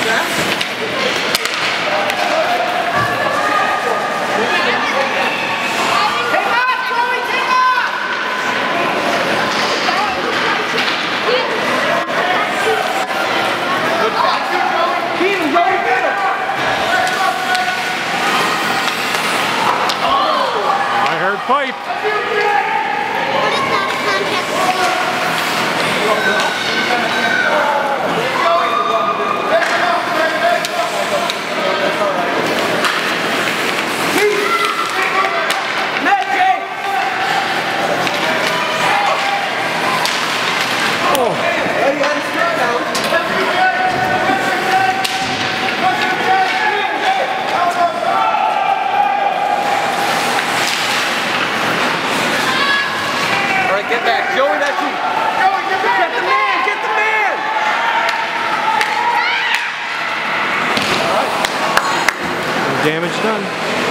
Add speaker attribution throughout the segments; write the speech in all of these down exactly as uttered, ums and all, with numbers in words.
Speaker 1: Pipe.
Speaker 2: Get back, Joey, that's you. Joey, get back! Get the man, get the man!
Speaker 1: All right. Damage done.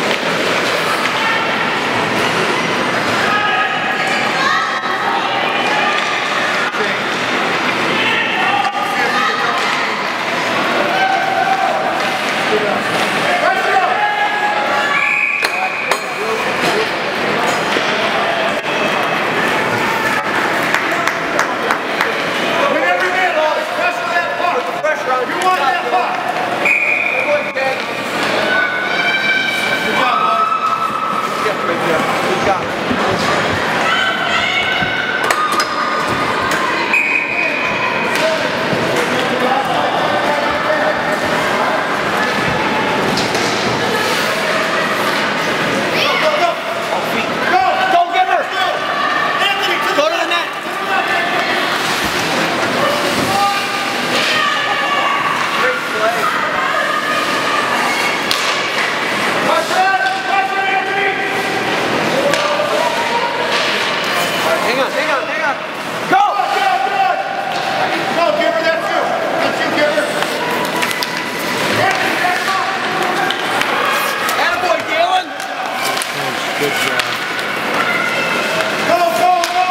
Speaker 1: Good job.
Speaker 3: Go, go, go!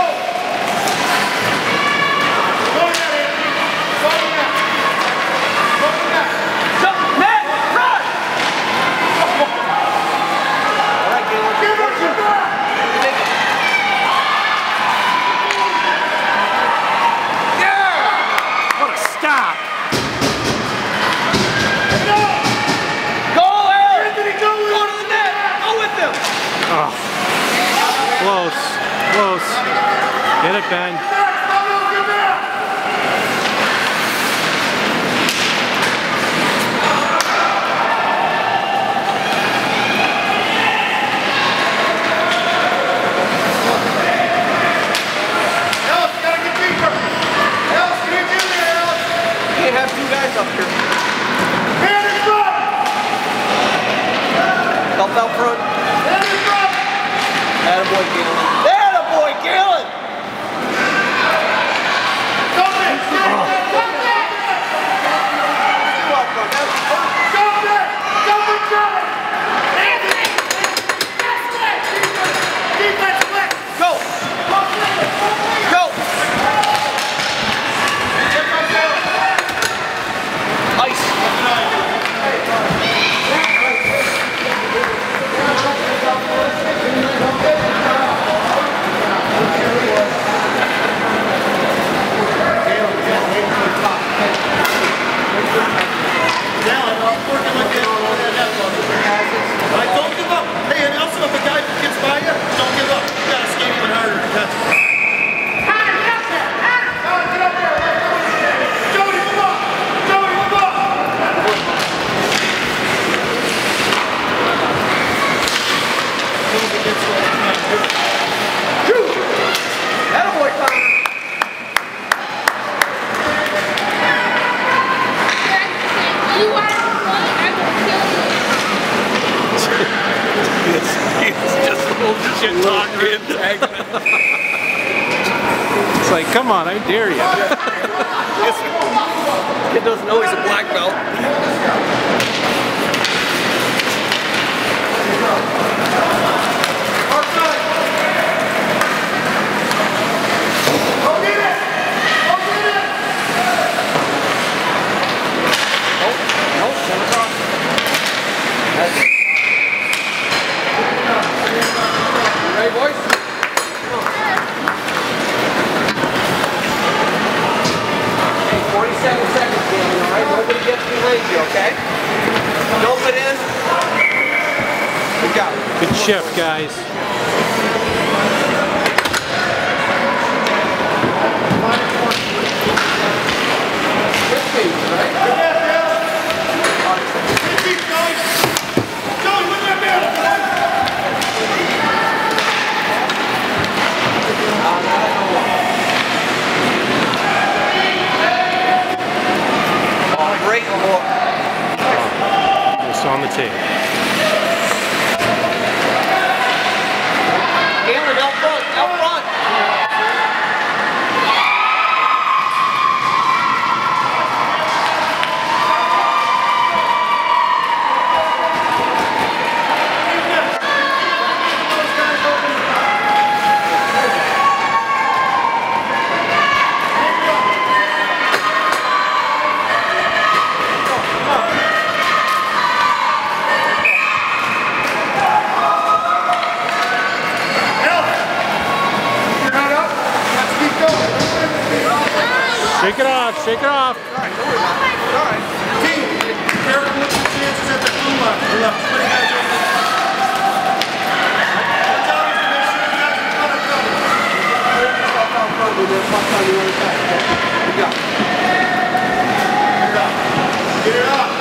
Speaker 3: Go net, Anthony! Go net! Go net!
Speaker 2: Jump, net! Run! All right, Galen.
Speaker 3: Give her to back!
Speaker 2: Yeah!
Speaker 1: What a stop!
Speaker 3: No!
Speaker 2: Go, Aaron!
Speaker 3: Anthony, go with
Speaker 2: Go to the net! Go with them!
Speaker 1: Oh. Close, close. Get it, Ben.
Speaker 2: Can't have two guys up here. Help out front. Attaboy, Galen. Attaboy, Galen! Go! Go! Ice!
Speaker 1: Shit talking. It's like, come on, I dare you.
Speaker 2: Kid doesn't know he's a black belt.
Speaker 3: Go get it! Go get it!
Speaker 2: Oh.
Speaker 3: twenty-seven seconds, Danny, all right? Nobody gets behind you, okay? Dope it in. Good job.
Speaker 1: Good shift, guys.
Speaker 3: Great look.
Speaker 1: It's on the tape.
Speaker 3: Galen, out front, out front.
Speaker 1: Shake it off, shake it off.
Speaker 2: All right, don't worry about it. All right. Team, careful with the chances at the blue left. The left. Too many guys over there. Our job is to make sure you guys are front of cover.
Speaker 3: Hold yourself out front with your front on the other side. Good job.
Speaker 2: Get it up.